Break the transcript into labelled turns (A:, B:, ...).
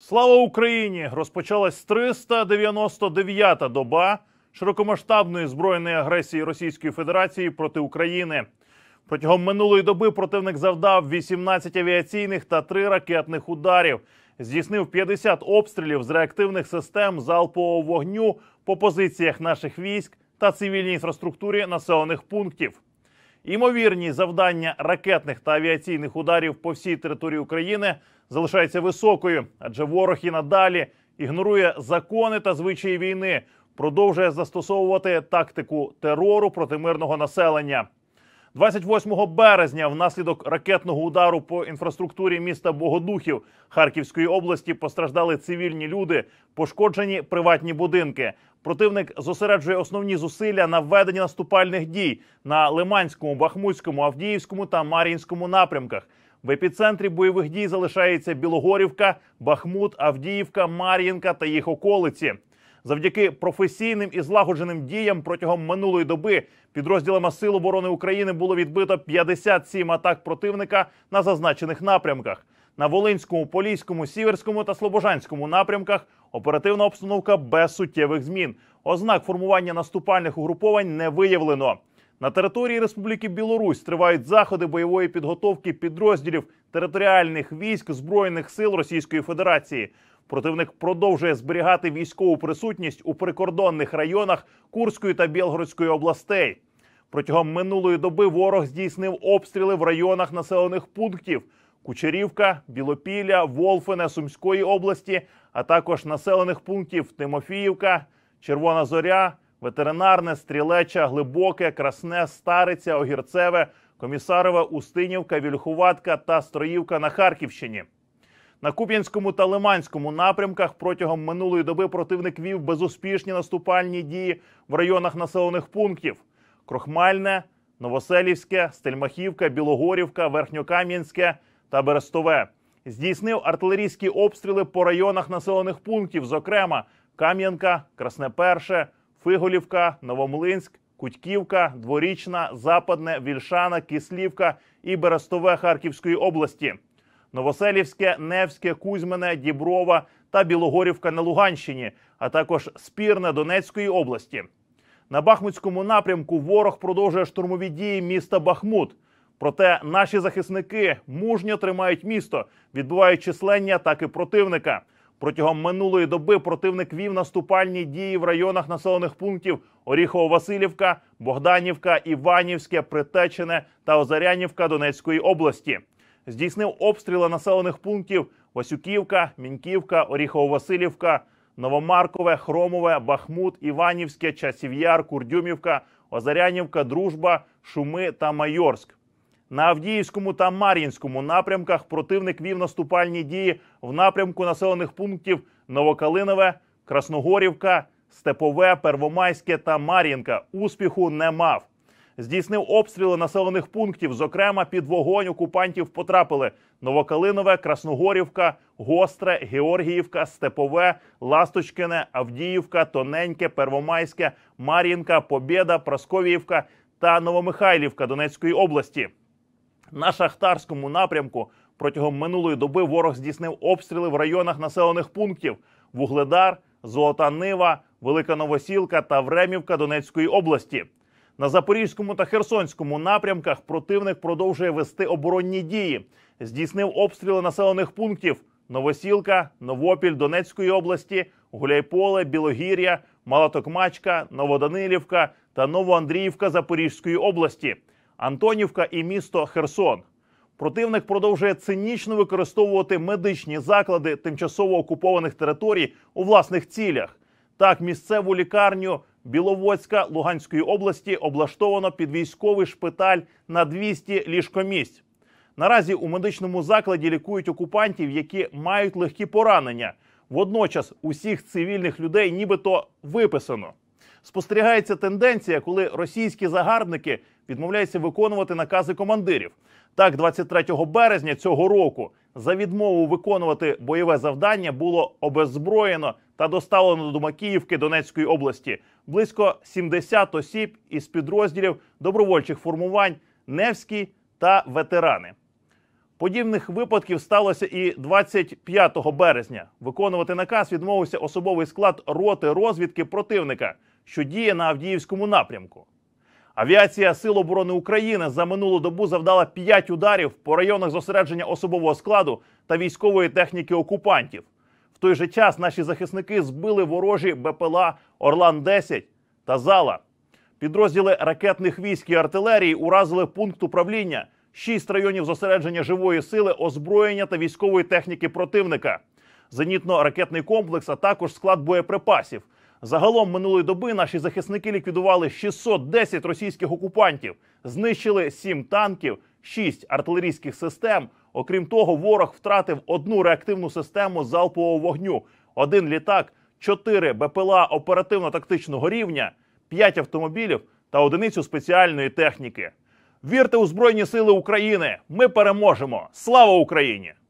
A: Слава Україні! Розпочалась 399-та доба широкомасштабної збройної агресії Російської Федерації проти України. Протягом минулої доби противник завдав 18 авіаційних та 3 ракетних ударів. Здійснив 50 обстрілів з реактивних систем залпового вогню по позиціях наших військ та цивільній інфраструктурі населених пунктів. Ймовірність завдання ракетних та авіаційних ударів по всій території України залишається високою, адже ворог і надалі ігнорує закони та звичаї війни, продовжує застосовувати тактику терору проти мирного населення. 28 березня внаслідок ракетного удару по інфраструктурі міста Богодухів Харківської області постраждали цивільні люди, пошкоджені приватні будинки. Противник зосереджує основні зусилля на введенні наступальних дій на Лиманському, Бахмутському, Авдіївському та Мар'їнському напрямках. В епіцентрі бойових дій залишається Білогорівка, Бахмут, Авдіївка, Мар'їнка та їх околиці. Завдяки професійним і злагодженим діям протягом минулої доби підрозділами Сил оборони України було відбито 57 атак противника на зазначених напрямках. На Волинському, Поліському, Сіверському та Слобожанському напрямках оперативна обстановка без суттєвих змін. Ознак формування наступальних угруповань не виявлено. На території Республіки Білорусь тривають заходи бойової підготовки підрозділів територіальних військ Збройних сил Російської Федерації. Противник продовжує зберігати військову присутність у прикордонних районах Курської та Білгородської областей. Протягом минулої доби ворог здійснив обстріли в районах населених пунктів Кучерівка, Білопілля, Волфине Сумської області, а також населених пунктів Тимофіївка, Червона Зоря, Ветеринарне, Стрілеча, Глибоке, Красне, Стариця, Огірцеве, Комісарове, Устинівка, Вільхуватка та Строївка на Харківщині. На Куп'янському та Лиманському напрямках протягом минулої доби противник вів безуспішні наступальні дії в районах населених пунктів Крохмальне, Новоселівське, Стельмахівка, Білогорівка, Верхньокам'янське та Берестове. Здійснив артилерійські обстріли по районах населених пунктів, зокрема Кам'янка, Красне Перше, Фиголівка, Новомлинськ, Кутьківка, Дворічна, Западне, Вільшана, Кислівка і Берестове Харківської області. Новоселівське, Невське, Кузьмине, Діброва та Білогорівка на Луганщині, а також Спірне Донецької області. На Бахмутському напрямку ворог продовжує штурмові дії міста Бахмут. Проте наші захисники мужньо тримають місто, відбивають численні атаки противника. Протягом минулої доби противник вів наступальні дії в районах населених пунктів Оріхово-Василівка, Богданівка, Іванівське, Притечене та Озарянівка Донецької області. Здійснив обстріли населених пунктів Васюківка, Міньківка, Оріхово-Василівка, Новомаркове, Хромове, Бахмут, Іванівське, Часів Яр, Курдюмівка, Озарянівка, Дружба, Шуми та Майорськ. На Авдіївському та Мар'їнському напрямках противник вів наступальні дії в напрямку населених пунктів Новокалинове, Красногорівка, Степове, Первомайське та Мар'їнка. Успіху не мав. Здійснив обстріли населених пунктів, зокрема під вогонь окупантів потрапили Новокалинове, Красногорівка, Гостре, Георгіївка, Степове, Ласточкине, Авдіївка, Тоненьке, Первомайське, Мар'їнка, Побєда, Прасковіївка та Новомихайлівка Донецької області. На Шахтарському напрямку протягом минулої доби ворог здійснив обстріли в районах населених пунктів Вугледар, Золота Нива, Велика Новосілка та Времівка Донецької області. На Запорізькому та Херсонському напрямках противник продовжує вести оборонні дії. Здійснив обстріли населених пунктів Новосілка, Новопіль Донецької області, Гуляйполе, Білогір'я, Малотокмачка, Новоданилівка та Новоандріївка Запорізької області, Антонівка і місто Херсон. Противник продовжує цинічно використовувати медичні заклади тимчасово окупованих територій у власних цілях. Так, місцеву лікарню Біловодська Луганської області облаштовано під військовий шпиталь на 200 ліжкомісць. Наразі у медичному закладі лікують окупантів, які мають легкі поранення. Водночас усіх цивільних людей нібито виписано. Спостерігається тенденція, коли російські загарбники відмовляються виконувати накази командирів. Так, 23 березня цього року за відмову виконувати бойове завдання було обеззброєно та доставлено до Макіївки Донецької області близько 70 осіб із підрозділів добровольчих формувань «Невський» та «Ветерани». Подібних випадків сталося і 25 березня. Виконувати наказ відмовився особовий склад роти розвідки противника, що діє на Авдіївському напрямку. Авіація Сил оборони України за минулу добу завдала 5 ударів по районах зосередження особового складу та військової техніки окупантів. В той же час наші захисники збили ворожі БПЛА «Орлан-10» та «Зала». Підрозділи ракетних військ і артилерії уразили пункт управління, 6 районів зосередження живої сили, озброєння та військової техніки противника, зенітно-ракетний комплекс, а також склад боєприпасів. Загалом минулої доби наші захисники ліквідували 610 російських окупантів, знищили 7 танків, 6 артилерійських систем. Окрім того, ворог втратив 1 реактивну систему залпового вогню, 1 літак, 4 БПЛА оперативно-тактичного рівня, 5 автомобілів та 1 спеціальної техніки. Вірте у Збройні Сили України! Ми переможемо! Слава Україні!